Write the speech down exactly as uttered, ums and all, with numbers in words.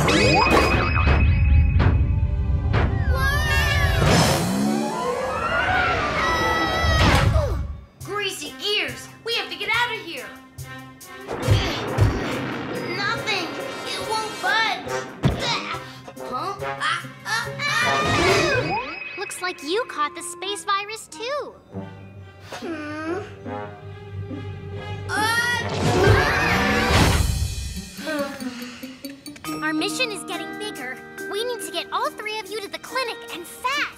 Greasy gears! We have to get out of here! Nothing! It won't budge! Huh? Ah, ah, ah. Looks like you caught the space virus, too. Hmm. Uh, Our mission is getting bigger. We need to get all three of you to the clinic, and fast.